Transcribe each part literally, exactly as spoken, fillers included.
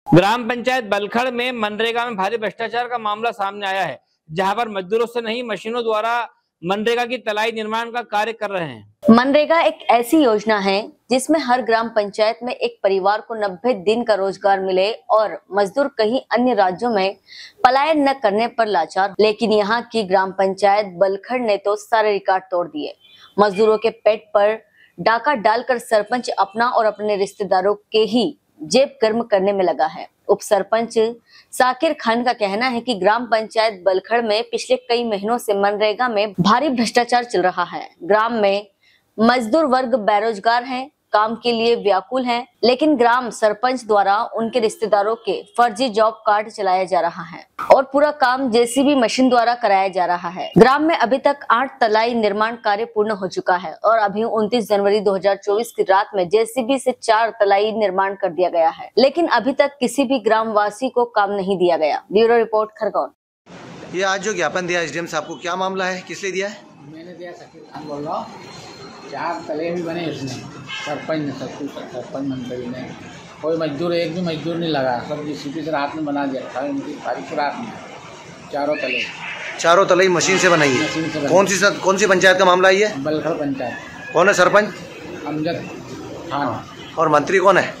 ग्राम पंचायत बलखड़ में मनरेगा में भारी भ्रष्टाचार का मामला सामने आया है, जहां पर मजदूरों से नहीं मशीनों द्वारा मनरेगा की तलाई निर्माण का कार्य कर रहे हैं। मनरेगा एक ऐसी योजना है जिसमें हर ग्राम पंचायत में एक परिवार को नब्बे दिन का रोजगार मिले और मजदूर कहीं अन्य राज्यों में पलायन न करने पर लाचार। लेकिन यहाँ की ग्राम पंचायत बलखड़ ने तो सारे रिकॉर्ड तोड़ दिए। मजदूरों के पेट पर डाका डालकर सरपंच अपना और अपने रिश्तेदारों के ही जेब गर्म करने में लगा है। उप सरपंच साकिर खान का कहना है कि ग्राम पंचायत बलखड़ में पिछले कई महीनों से मनरेगा में भारी भ्रष्टाचार चल रहा है। ग्राम में मजदूर वर्ग बेरोजगार हैं, काम के लिए व्याकुल हैं, लेकिन ग्राम सरपंच द्वारा उनके रिश्तेदारों के फर्जी जॉब कार्ड चलाया जा रहा है और पूरा काम जेसीबी मशीन द्वारा कराया जा रहा है। ग्राम में अभी तक आठ तलाई निर्माण कार्य पूर्ण हो चुका है और अभी उनतीस जनवरी दो हजार चौबीस की रात में जेसीबी से चार तलाई निर्माण कर दिया गया है, लेकिन अभी तक किसी भी ग्रामवासी को काम नहीं दिया गया। Bureau report Khargone. ये आज जो ज्ञापन दिया एसडीएम साहब को, क्या मामला है, किस लिए दिया है? मैंने दिया, सकीर खान बोल रहा हूँ। चार तले भी बने इसमें, सरपंच ने, सब कुछ सरपंच मंत्री ने, कोई मजदूर एक भी मजदूर नहीं लगा, सब जीसीपी से रात में बना दिया था। उनकी तारीख रात में चारों तले चारों तले मशीन से बनाई है। कौन सी कौन सी पंचायत का मामला है ये? बलखड़ पंचायत। कौन है सरपंच? अमजद खान। और मंत्री कौन है?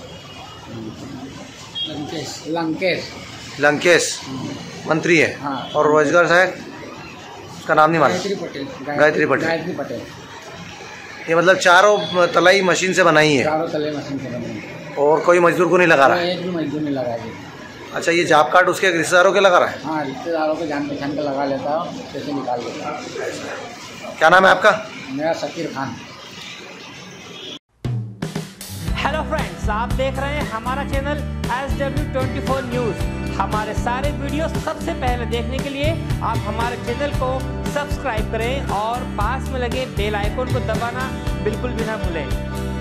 लंकेश लंकेश लंकेश मंत्री है। हाँ। और रोजगार सहायक का नाम नहीं मालूम? गायत्री पटेल। गायत्री पटेल। गायत्री पटेल। ये मतलब चारों तलाई मशीन से बनाई है? चारों तले मशीन से बनाई। और कोई मजदूर को नहीं लगा रहा है? एक भी मजदूर नहीं लगा जी। अच्छा, ये जॉब कार्ड उसके रिश्तेदारों के लगा रहा है? हाँ, रिश्तेदारों के जान पहचान का लगा लेता हूँ, पैसे निकाल लेता हूँ। क्या नाम है आपका? मेरा सकीर खान। हेलो फ्रेंड्स, आप देख रहे हैं हमारा channel S W twenty four news. हमारे सारे वीडियो सबसे पहले देखने के लिए आप हमारे चैनल को सब्सक्राइब करें और पास में लगे बेल आइकन को दबाना बिल्कुल भी ना भूलें।